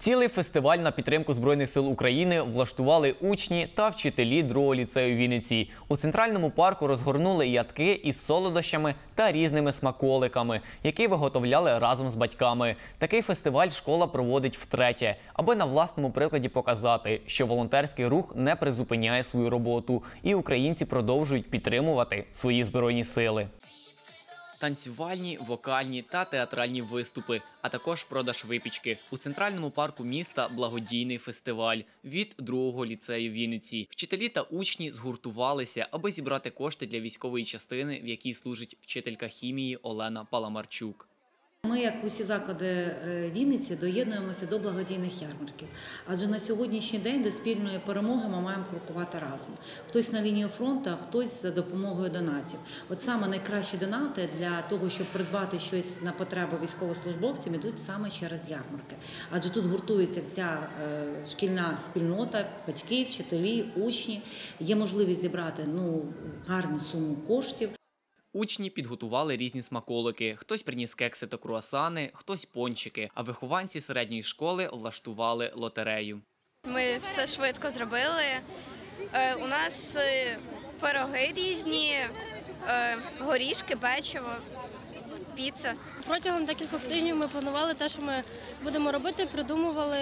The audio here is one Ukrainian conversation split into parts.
Цілий фестиваль на підтримку Збройних сил України влаштували учні та вчителі 2-го ліцею Вінниці. У центральному парку розгорнули ядки із солодощами та різними смаколиками, які виготовляли разом з батьками. Такий фестиваль школа проводить втретє, аби на власному прикладі показати, що волонтерський рух не призупиняє свою роботу і українці продовжують підтримувати свої Збройні сили. Танцювальні, вокальні та театральні виступи, а також продаж випічки. У центральному парку міста благодійний фестиваль від 2-го ліцею Вінниці. Вчителі та учні згуртувалися, аби зібрати кошти для військової частини, в якій служить вчителька хімії Олена Паламарчук. Ми, як усі заклади Вінниці, доєднуємося до благодійних ярмарків. Адже на сьогоднішній день до спільної перемоги ми маємо крокувати разом. Хтось на лінії фронту, а хтось за допомогою донатів. От саме найкращі донати для того, щоб придбати щось на потребу військовослужбовцям, ідуть саме через ярмарки. Адже тут гуртується вся шкільна спільнота, батьки, вчителі, учні. Є можливість зібрати гарну суму коштів. Учні підготували різні смаколики. Хтось приніс кекси та круасани, хтось пончики. А вихованці середньої школи влаштували лотерею. Ми все швидко зробили. У нас пироги різні, горішки, печиво, піца. Протягом декількох тижнів ми планували те, що ми будемо робити, придумували,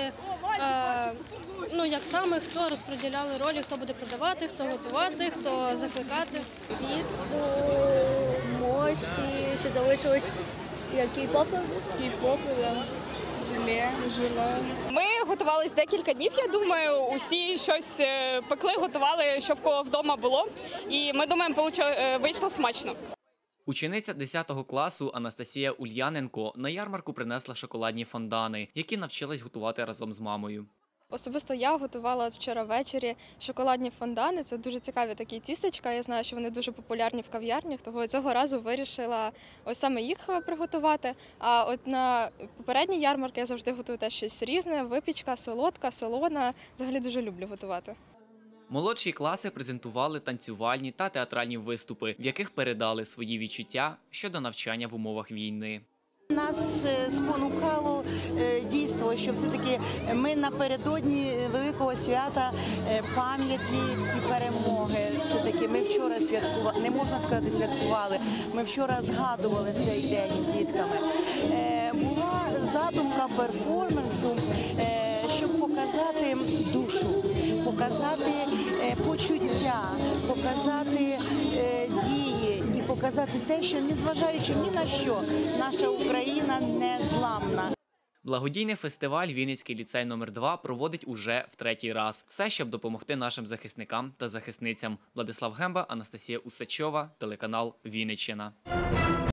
як саме, хто розподіляли ролі, хто буде продавати, хто готувати, хто закликати. Піцу, моці, ще залишилось кей-попи. Кей-попи, да. Желе. Ми готувалися декілька днів, я думаю, усі щось пекли, готували, що в кого вдома було. І ми думаємо, вийшло смачно. Учениця 10 класу Анастасія Ульяненко на ярмарку принесла шоколадні фондани, які навчилась готувати разом з мамою. Особисто я готувала вчора ввечері шоколадні фондани. Це дуже цікаві такі тістечка. Я знаю, що вони дуже популярні в кав'ярнях, того цього разу вирішила ось саме їх приготувати. А от на попередній ярмарці я завжди готую теж щось різне, випічка, солодка, солона. Взагалі дуже люблю готувати. Молодші класи презентували танцювальні та театральні виступи, в яких передали свої відчуття щодо навчання в умовах війни. Нас спонукало дійство, що все-таки ми напередодні великого свята пам'яті і перемоги. Все-таки ми вчора святкували, не можна сказати святкували, ми вчора згадували цей день з дітками. Була задумка перформансу, щоб показати душу, показати почуття, показати дії і показати те, що, незважаючи ні на що, наша Україна незламна. Благодійний фестиваль Вінницький ліцей номер 2 проводить уже в 3-й раз. Все, щоб допомогти нашим захисникам та захисницям. Владислав Гемба, Анастасія Усачова, телеканал Вінниччина.